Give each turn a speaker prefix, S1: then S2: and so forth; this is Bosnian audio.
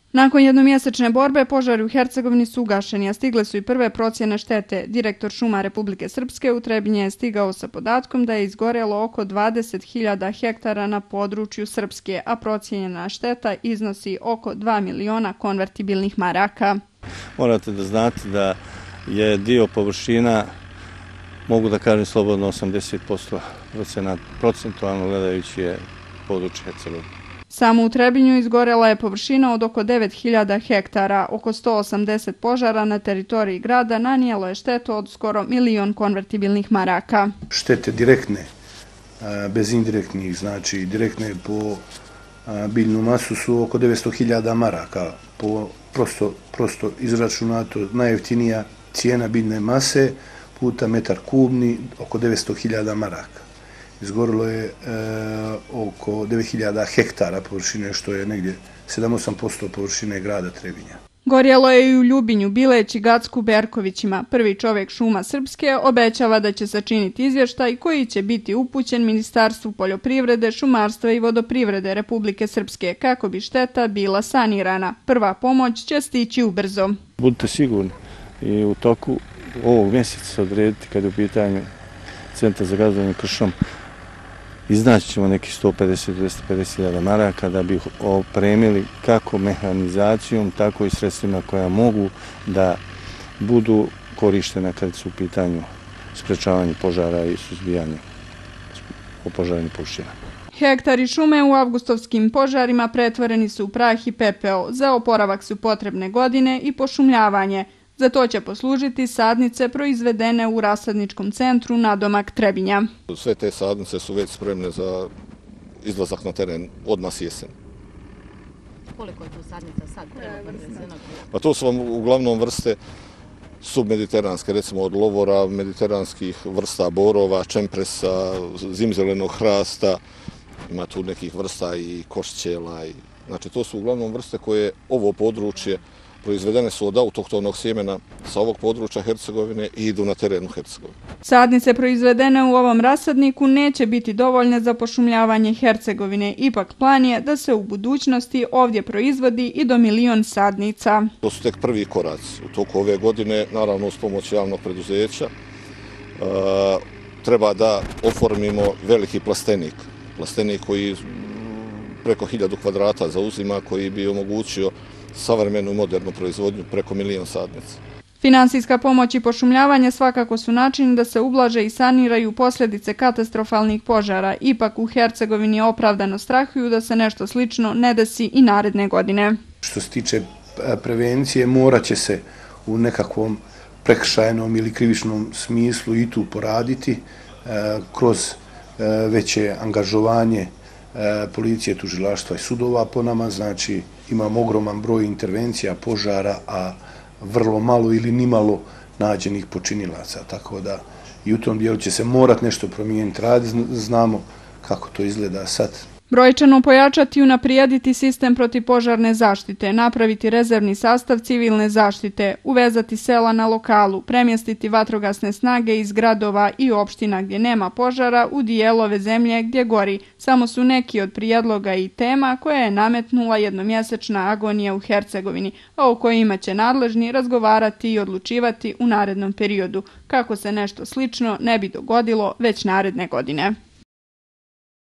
S1: Nakon jednomjesečne borbe, požari u Hercegovini su ugašeni, a stigle su i prve procjene štete. Direktor šuma Republike Srpske u Trebinje je stigao sa podatkom da je izgorelo oko 20.000 hektara na području Srpske, a procijenjena šteta iznosi oko 2 miliona konvertibilnih maraka.
S2: Morate da znate da je dio površina, mogu da kažem slobodno 80% procentualno gledajući je područje Hercegovine.
S1: Samo u Trebinju izgorela je površina od oko 9.000 hektara, oko 180 požara na teritoriji grada nanijelo je štetu od skoro 1 milion konvertibilnih maraka.
S3: Štete direktne, bez indirektnih, znači direktne po biljnu masu su oko 900.000 maraka, prosto izračunato najjeftinija cijena biljne mase puta metar kubni oko 900.000 maraka. Izgorilo je oko 9.000 hektara površine, što je negdje 7-8% površine grada Trebinja.
S1: Gorjelo je i u Ljubinju, Bileći, Gacku, Berkovićima. Prvi čovjek šuma Srpske obećava da će sačiniti izvještaj koji će biti upućen Ministarstvu poljoprivrede, šumarstva i vodoprivrede Republike Srpske kako bi šteta bila sanirana. Prva pomoć će stići ubrzo.
S2: Budite sigurni i u toku ovog mjeseca odrediti kad je u pitanju Centar za gazdovanje kršom, iznaći ćemo neki 150-250.000 maraka da bi ih opremili kako mehanizacijom, tako i sredstvima koja mogu da budu korištena kad su u pitanju sprečavanje požara i suzbijanje opožarenih površina.
S1: Hektari šume u avgustovskim požarima pretvoreni su u prah i pepeo. Za oporavak su potrebne godine i pošumljavanje. Za to će poslužiti sadnice proizvedene u rasadničkom centru nadomak Trebinja.
S4: Sve te sadnice su već spremne za izlazak na teren odmah s jesen.
S5: Koliko je tu sadnica sad?
S4: Pa to su vam uglavnom vrste submediteranske, recimo od lovora, mediteranskih vrsta borova, čempresa, zimzelenog hrasta, ima tu nekih vrsta i košćela. Znači to su uglavnom vrste koje ovo područje proizvedene su od autohtonog sjemena sa ovog područja Hercegovine i idu na terenu Hercegovine.
S1: Sadnice proizvedene u ovom rasadniku neće biti dovoljne za pošumljavanje Hercegovine. Ipak plan je da se u budućnosti ovdje proizvodi i do 1 milion sadnica.
S4: To su tek prvi koraci. U toku ove godine, naravno uz pomoć javnog preduzeća, treba da oformimo veliki plastenik. Plastenik koji preko 1000 kvadrata zauzima, koji bi omogućio savremenu modernu proizvodnju preko 1 milion sadnica.
S1: Finansijska pomoć i pošumljavanje svakako su način da se ublaže i saniraju posljedice katastrofalnih požara. Ipak u Hercegovini opravdano strahuju da se nešto slično ne desi i naredne godine.
S3: Što se tiče prevencije, morat će se u nekakvom prekršajnom ili krivičnom smislu i tu poraditi kroz veće angažovanje policije, tužilaštva i sudova po nama. Znači imamo ogroman broj intervencija, požara, a vrlo malo ili nimalo nađenih počinilaca. Tako da i u tom dijelu će se morat nešto promijeniti. Znamo kako to izgleda sad.
S1: Brojčano pojačati i unaprijediti sistem protivpožarne zaštite, napraviti rezervni sastav civilne zaštite, uvezati sela na lokalu, premjestiti vatrogasne snage iz gradova i opština gdje nema požara u dijelove zemlje gdje gori. Samo su neki od prijedloga i tema koje je nametnula jednomjesečna agonija u Hercegovini, a o kojima će nadležni razgovarati i odlučivati u narednom periodu, kako se nešto slično ne bi dogodilo već naredne godine.